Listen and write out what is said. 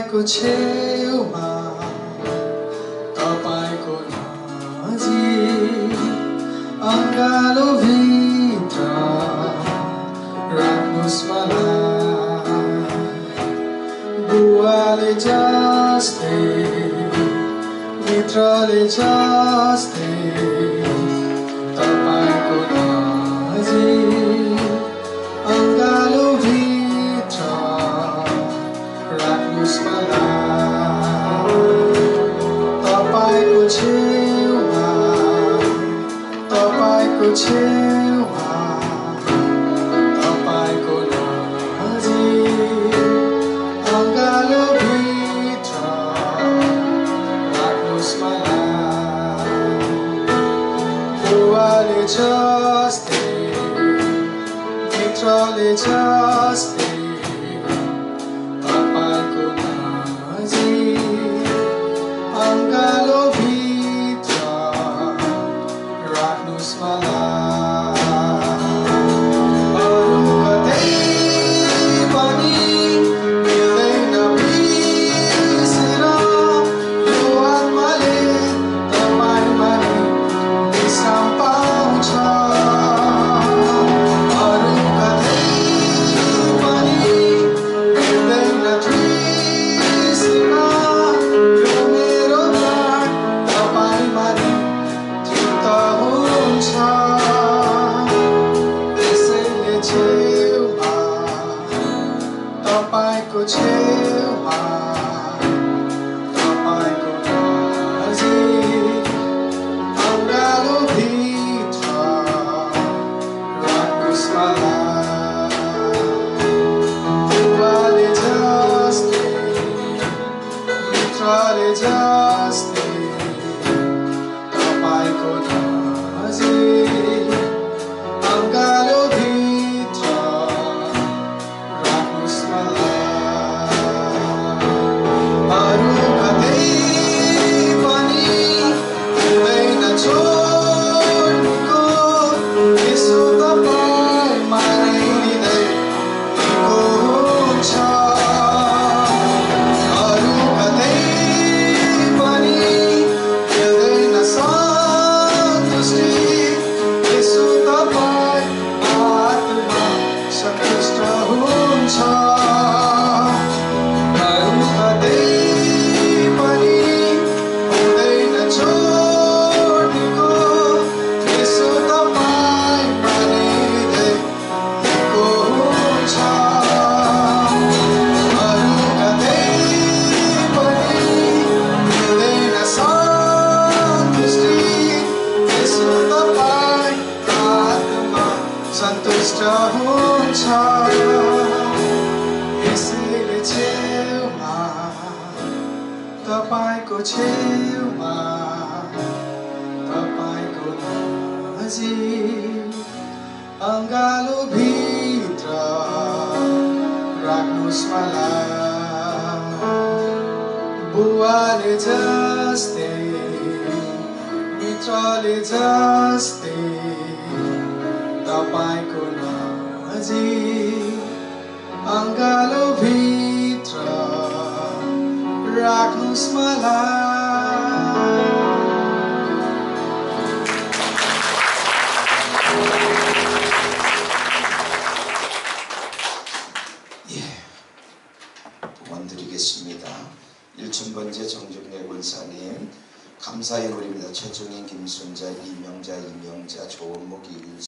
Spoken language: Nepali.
तपाईको छेउमा तपाईको नजिक अँगालो भित्र राख्नुस् मलाई बुवाले जस्तै मित्रले जस्तै तपाईको नजिक अँगालो भित्र राख्नुस् मलाई तपाईको छेउमा तपाईको छेउमा तपाईको नजिक अँगालो भित्र राख्नुस् मलाई बुवाले जस्तै मित्रले जस्तै तपाईको नजिक अँगालो भित्र राख्नुस् मलाई अरू कतै पनि मिल्दैन बिर्सिन यो आत्माले तपाईमा नै विश्राम पाउँछ अरू कतै पनि मिल्दैन बिर्सिन यो मेरो प्राण तपाईमा नै तृप्त हुन्छ त्यसैले छेउमा तपाईको छेउमा तपाईको नजिक अँगालो भित्र राख्नुस् मलाई बुवाले जस्तै मित्रले जस्तै तपाईको नजिक अँगालो भित्र राख्नुस् मलाई अरू कतै पनि मिल्दैन छोड्नुको यसो तपाईमा नै हृदय दिएको हुन्छ अरू कतै पनि मिल्दैन सन्तुष्टि यसो तपाईँ आत्मा सन्तुष्ट हुन्छ अरू कतै पनि हुँदैन छोड्नुको यसो तपाईमा नै हृदय दिएको हुन्छ अरू कतै पनि मिल्दैन सन्तुष्टि यसो तपाईँ आत्मा सन्तुष्ट हुन्छ यसैले छेउमा तपाईको छेउमा तपाईको नजिक अँगालो भित्र राख्नुस् मलाई बुवाले जस्तै मित्रले जस्तै तपाईको नजिक अँगालो भित्र राख्नुस् मलाई 원드리겠습니다. 1,000번째 정중래 권사님 감사의 노래입니다. 최종인, 김순자, 이명자, 조원목, 이윤